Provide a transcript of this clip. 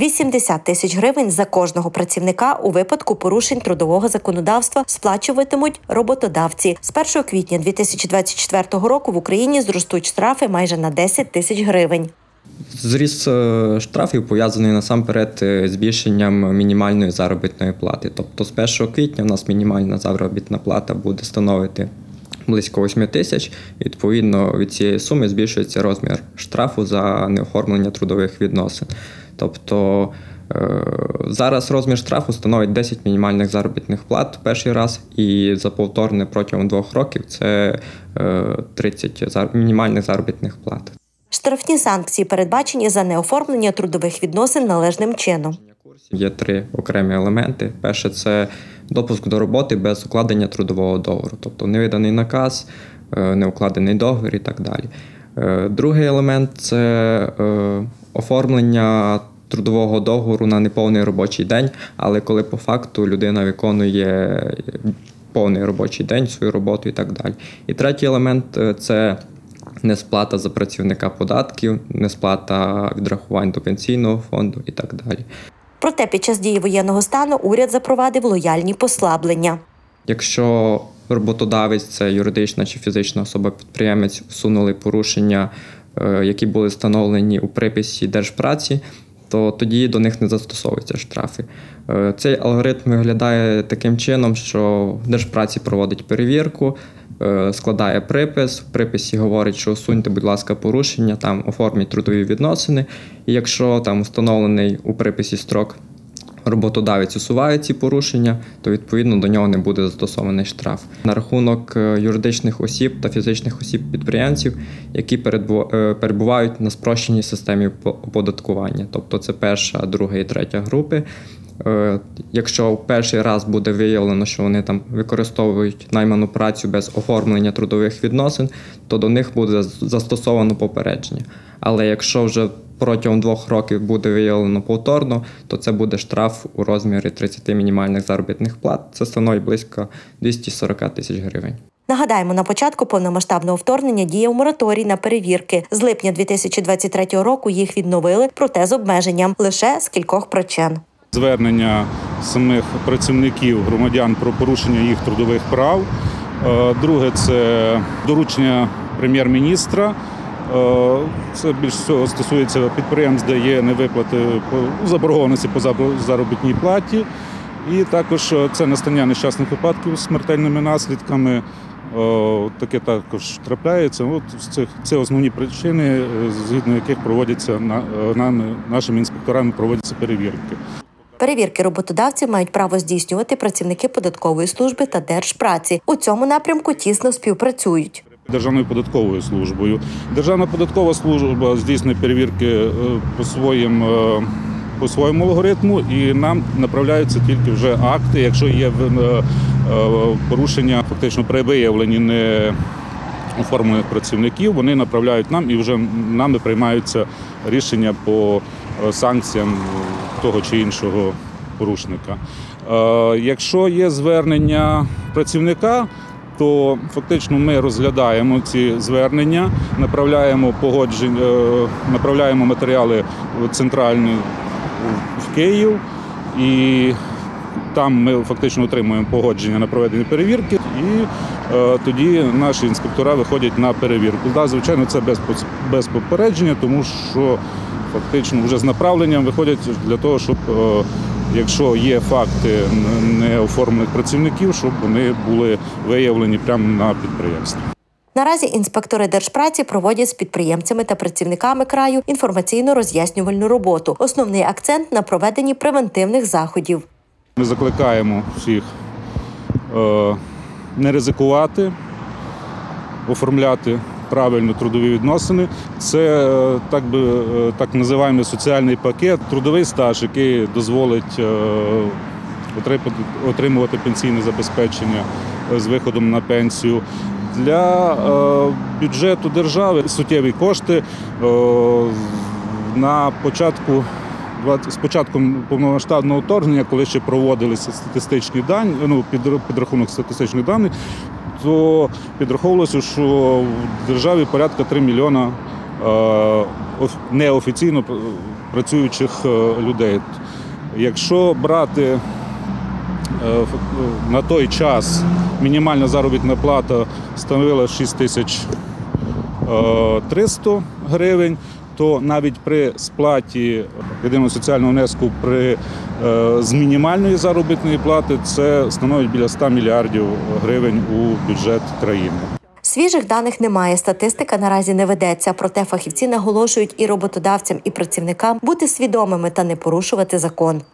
80 тисяч гривень за кожного працівника у випадку порушень трудового законодавства сплачуватимуть роботодавці. З 1 квітня 2024 року в Україні зростуть штрафи майже на 10 тисяч гривень. Зріст штрафів пов'язаний насамперед з збільшенням мінімальної заробітної плати. Тобто з 1 квітня у нас мінімальна заробітна плата буде становити близько 8 тисяч. Відповідно, від цієї суми збільшується розмір штрафу за неоформлення трудових відносин. Тобто зараз розмір штрафу становить 10 мінімальних заробітних плат перший раз, і за повторне протягом 2 років це 30 мінімальних заробітних плат. Штрафні санкції передбачені за неоформлення трудових відносин належним чином. Є 3 окремі елементи. Перше – це допуск до роботи без укладення трудового договору, тобто невиданий наказ, неукладений договір і так далі. Другий елемент – це оформлення трудового договору на неповний робочий день, але коли по факту людина виконує повний робочий день, свою роботу і так далі. І третій елемент – це несплата за працівника податків, несплата відрахувань до пенсійного фонду і так далі. Проте під час дії воєнного стану уряд запровадив лояльні послаблення. Якщо роботодавець, це юридична чи фізична особа-підприємець, усунули порушення, які були встановлені у приписі Держпраці, то тоді до них не застосовуються штрафи. Цей алгоритм виглядає таким чином, що Держпраці проводить перевірку, складає припис, в приписі говорить, що усуньте, будь ласка, порушення, там оформіть трудові відносини. І якщо там встановлений у приписі строк роботодавець усуває ці порушення, то відповідно до нього не буде застосований штраф. На рахунок юридичних осіб та фізичних осіб-підприємців, які перебувають на спрощеній системі оподаткування. Тобто це перша, друга і третя групи. Якщо в перший раз буде виявлено, що вони там використовують найману працю без оформлення трудових відносин, то до них буде застосовано попередження. Але якщо вже протягом 2 років буде виявлено повторно, то це буде штраф у розмірі 30 мінімальних заробітних плат. Це становить близько 240 тисяч гривень. Нагадаємо, на початку повномасштабного вторгнення діяв мораторій на перевірки. З липня 2023 року їх відновили, проте з обмеженням лише з кількох причин. Звернення самих працівників, громадян про порушення їх трудових прав. Друге – це доручення прем'єр-міністра. Це більш всього стосується підприємств, де є невиплати заборгованості по заробітній платі. І також це настання нещасних випадків з смертельними наслідками. Таке також трапляється. Це основні причини, згідно яких проводяться нашими інспекторами проводяться перевірки. Перевірки роботодавців мають право здійснювати працівники податкової служби та Держпраці. У цьому напрямку тісно співпрацюють. Державною податковою службою. Державна податкова служба здійснює перевірки по своєму алгоритму, і нам направляються тільки вже акти, якщо є порушення фактично при виявленні неоформлених працівників, вони направляють нам і вже нами приймаються рішення по санкціям того чи іншого порушника. Якщо є звернення працівника, то фактично ми розглядаємо ці звернення, направляємо матеріали центральні в Київ, і там ми фактично отримуємо погодження на проведення перевірки, і тоді наші інспектора виходять на перевірку. Да, звичайно, це без попередження, тому що фактично вже з направленням виходять для того, щоб, якщо є факти неоформлених працівників, щоб вони були виявлені прямо на підприємстві. Наразі інспектори Держпраці проводять з підприємцями та працівниками краю інформаційно-роз'яснювальну роботу. Основний акцент на проведенні превентивних заходів. Ми закликаємо всіх не ризикувати, оформляти правильно трудові відносини. Це так називаємо соціальний пакет, трудовий стаж, який дозволить отримувати пенсійне забезпечення з виходом на пенсію. Для бюджету держави суттєві кошти. З початком повномасштабного вторгнення, коли ще проводилися статистичні дані, підрахунок статистичних даних, то підраховувалося, що в державі порядка 3 мільйона неофіційно працюючих людей. Якщо брати на той час мінімальна заробітна плата становила 6300 гривень, то навіть при сплаті єдиного соціального внеску з мінімальної заробітної плати це становить біля 100 мільярдів гривень у бюджет країни. Свіжих даних немає, статистика наразі не ведеться, проте фахівці наголошують і роботодавцям, і працівникам бути свідомими та не порушувати закон.